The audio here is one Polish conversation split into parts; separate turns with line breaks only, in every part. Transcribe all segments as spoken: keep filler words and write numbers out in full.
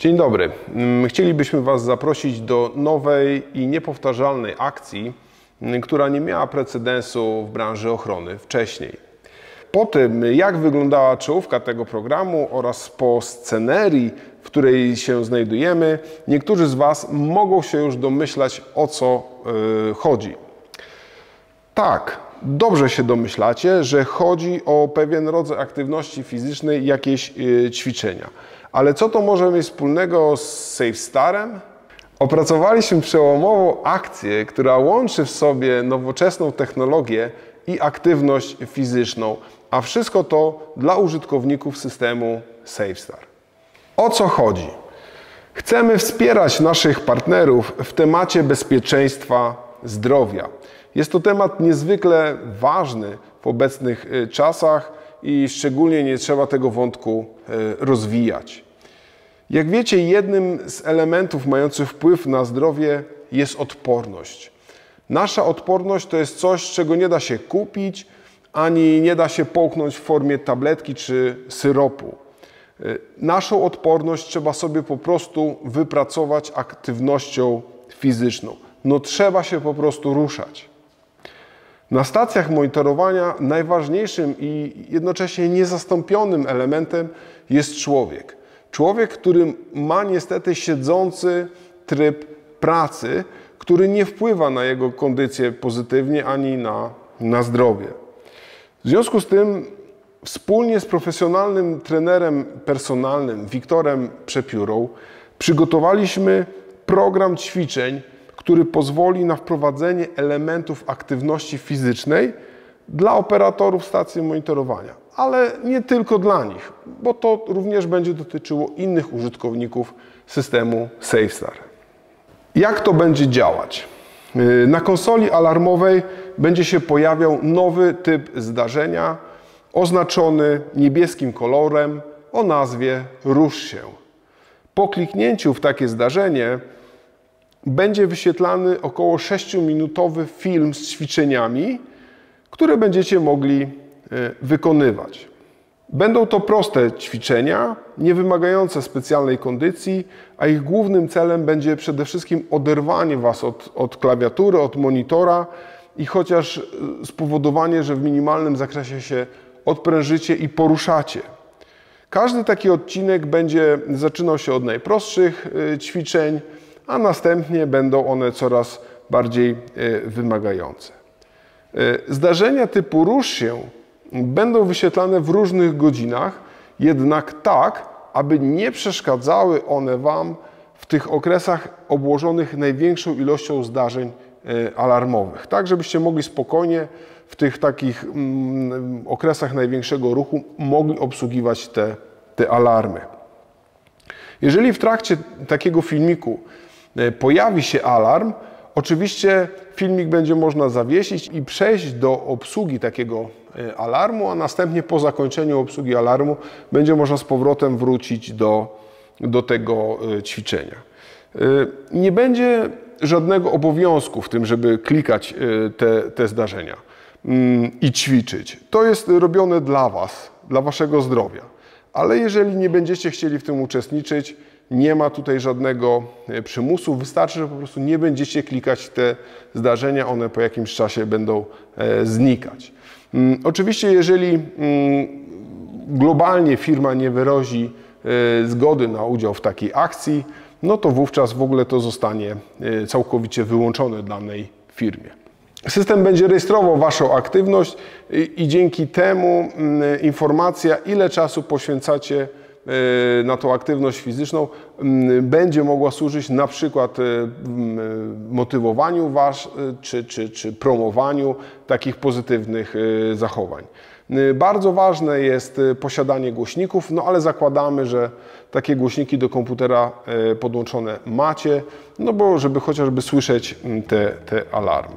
Dzień dobry. Chcielibyśmy Was zaprosić do nowej i niepowtarzalnej akcji, która nie miała precedensu w branży ochrony wcześniej. Po tym, jak wyglądała czołówka tego programu oraz po scenerii, w której się znajdujemy, niektórzy z Was mogą się już domyślać, o co yy, chodzi. Tak, dobrze się domyślacie, że chodzi o pewien rodzaj aktywności fizycznej, jakieś yy, ćwiczenia. Ale co to może mieć wspólnego z SafeStarem? Opracowaliśmy przełomową akcję, która łączy w sobie nowoczesną technologię i aktywność fizyczną, a wszystko to dla użytkowników systemu SafeStar. O co chodzi? Chcemy wspierać naszych partnerów w temacie bezpieczeństwa zdrowia. Jest to temat niezwykle ważny w obecnych czasach i szczególnie nie trzeba tego wątku rozwijać. Jak wiecie, jednym z elementów mających wpływ na zdrowie jest odporność. Nasza odporność to jest coś, czego nie da się kupić, ani nie da się połknąć w formie tabletki czy syropu. Naszą odporność trzeba sobie po prostu wypracować aktywnością fizyczną. No trzeba się po prostu ruszać. Na stacjach monitorowania najważniejszym i jednocześnie niezastąpionym elementem jest człowiek. Człowiek, który ma niestety siedzący tryb pracy, który nie wpływa na jego kondycję pozytywnie ani na, na zdrowie. W związku z tym wspólnie z profesjonalnym trenerem personalnym Wiktorem Przepiórą przygotowaliśmy program ćwiczeń, który pozwoli na wprowadzenie elementów aktywności fizycznej dla operatorów stacji monitorowania, ale nie tylko dla nich, bo to również będzie dotyczyło innych użytkowników systemu SafeStar. Jak to będzie działać? Na konsoli alarmowej będzie się pojawiał nowy typ zdarzenia oznaczony niebieskim kolorem o nazwie Rusz się. Po kliknięciu w takie zdarzenie będzie wyświetlany około sześciominutowy film z ćwiczeniami, które będziecie mogli wykonywać. Będą to proste ćwiczenia, nie wymagające specjalnej kondycji, a ich głównym celem będzie przede wszystkim oderwanie Was od, od klawiatury, od monitora i chociaż spowodowanie, że w minimalnym zakresie się odprężycie i poruszacie. Każdy taki odcinek będzie zaczynał się od najprostszych ćwiczeń, a następnie będą one coraz bardziej wymagające. Zdarzenia typu rusz się będą wyświetlane w różnych godzinach, jednak tak, aby nie przeszkadzały one Wam w tych okresach obłożonych największą ilością zdarzeń alarmowych. Tak, żebyście mogli spokojnie w tych takich mm, okresach największego ruchu mogli obsługiwać te, te alarmy. Jeżeli w trakcie takiego filmiku pojawi się alarm, oczywiście filmik będzie można zawiesić i przejść do obsługi takiego alarmu, a następnie po zakończeniu obsługi alarmu będzie można z powrotem wrócić do, do tego ćwiczenia. Nie będzie żadnego obowiązku w tym, żeby klikać te, te zdarzenia i ćwiczyć. To jest robione dla Was, dla Waszego zdrowia. Ale jeżeli nie będziecie chcieli w tym uczestniczyć, nie ma tutaj żadnego przymusu. Wystarczy, że po prostu nie będziecie klikać te zdarzenia, one po jakimś czasie będą znikać. Oczywiście, jeżeli globalnie firma nie wyrazi zgody na udział w takiej akcji, no to wówczas w ogóle to zostanie całkowicie wyłączone danej firmie. System będzie rejestrował Waszą aktywność i dzięki temu informacja, ile czasu poświęcacie na tą aktywność fizyczną, będzie mogła służyć na przykład motywowaniu Was czy, czy, czy promowaniu takich pozytywnych zachowań. Bardzo ważne jest posiadanie głośników, no ale zakładamy, że takie głośniki do komputera podłączone macie, no bo żeby chociażby słyszeć te, te alarmy.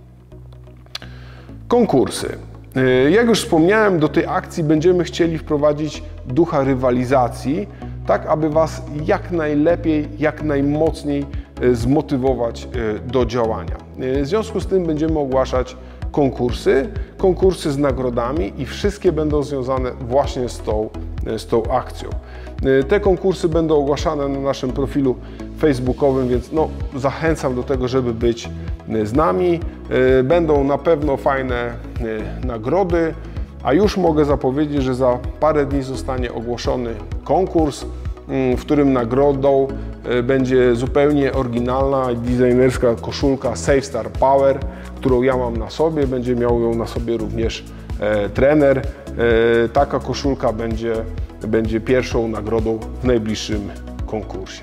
Konkursy. Jak już wspomniałem, do tej akcji będziemy chcieli wprowadzić ducha rywalizacji, tak aby Was jak najlepiej, jak najmocniej zmotywować do działania. W związku z tym będziemy ogłaszać konkursy, konkursy z nagrodami i wszystkie będą związane właśnie z tą z tą akcją. Te konkursy będą ogłaszane na naszym profilu facebookowym, więc no, zachęcam do tego, żeby być z nami. Będą na pewno fajne nagrody, a już mogę zapowiedzieć, że za parę dni zostanie ogłoszony konkurs, w którym nagrodą będzie zupełnie oryginalna, designerska koszulka SafeStar Power, którą ja mam na sobie. Będzie miał ją na sobie również e, trener. E, taka koszulka będzie, będzie pierwszą nagrodą w najbliższym konkursie.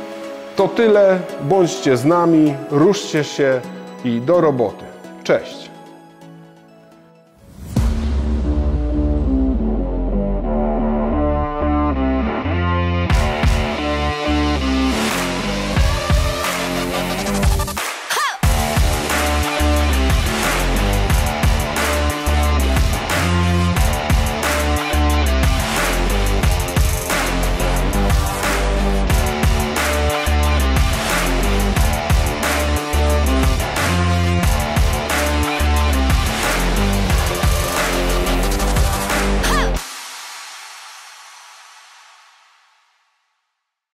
To tyle. Bądźcie z nami, ruszcie się i do roboty. Cześć!